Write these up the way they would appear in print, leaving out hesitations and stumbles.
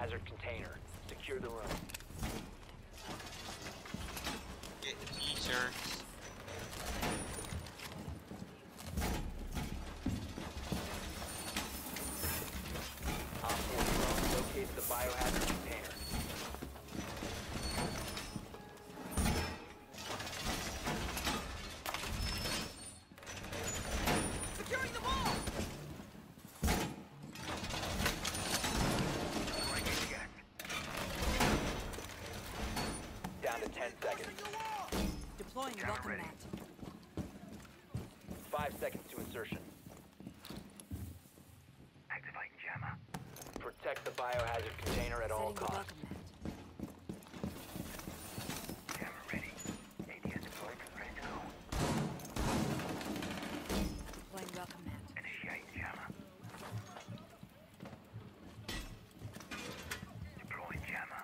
biohazard container. Secure the room. Get t-shirts. Op 4 drone located the biohazard container. Securing the wall! Down to 10 seconds. Deploying welcome mat. 5 seconds to insertion. Activating jammer. Protect the biohazard container at all Setting the costs. welcome mat. Jammer ready. ADS deployed. Ready to go. Deploying welcome mat. Initiate jammer. Deploying jammer.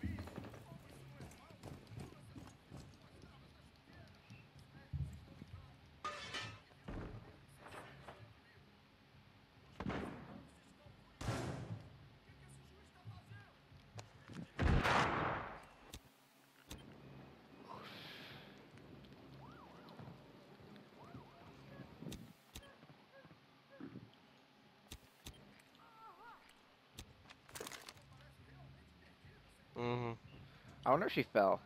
I wonder if she fell.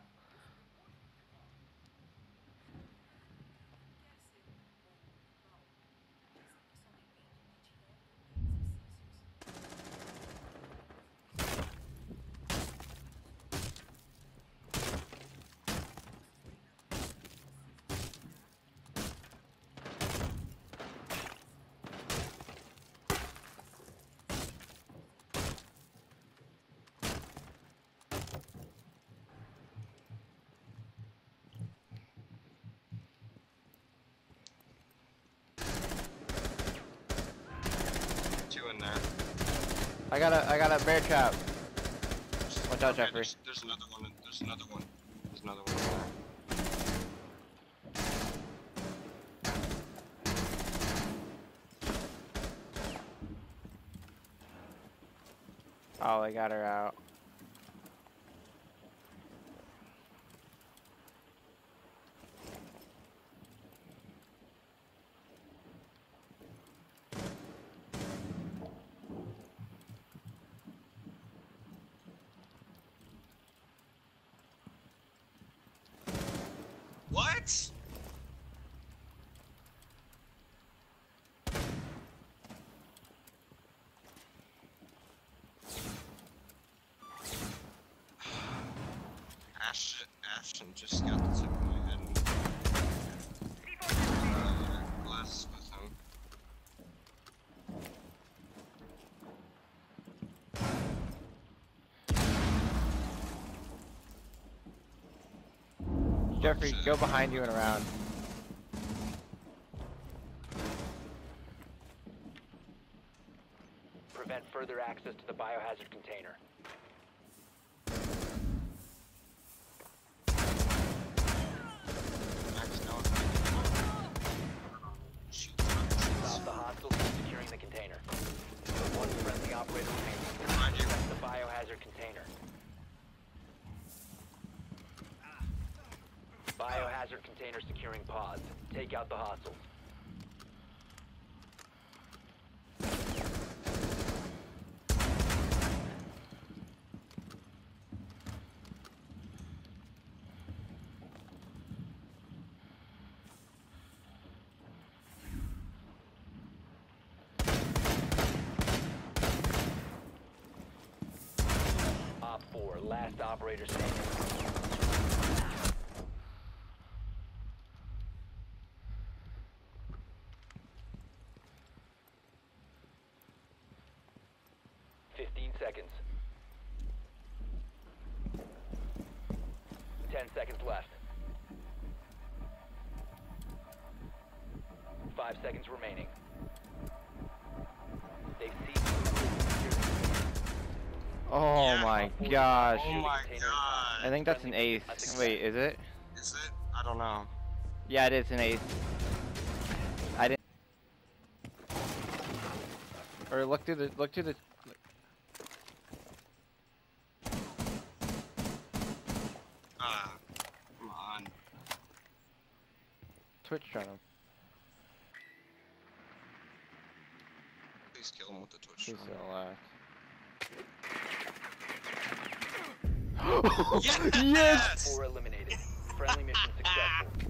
Two in there. I got a bear trap. Watch out, Okay, Jeffrey. There's another one. There's another one. There's another one in there. Oh, they got her out. What? Ashton just got the tip of my head. Glass with him. Jeffrey, go behind you and around. Prevent further access to the biohazard container. Max, no. Shoot. Stop the hostiles from securing the container. The one friendly operator remaining. Behind you. Protect the biohazard container. Biohazard container securing pods. Take out the hostiles. Op 4, last operator standing. 15 seconds. 10 seconds left. 5 seconds remaining. They've seized. Oh Yeah. my gosh. Oh my I god. think that's an ace. Wait, is it? Is it? I don't know. Yeah, it is an ace. I didn't. Or look through the. Twitch on him. Please kill him with the Twitch. He's still alive. Yes! 4 eliminated. Friendly mission successful.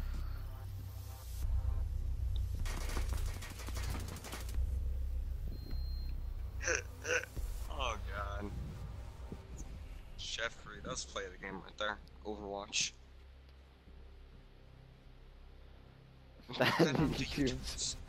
Oh god. Jeffrey, that's play of the game right there. Overwatch. That Then on to you- YouTubes.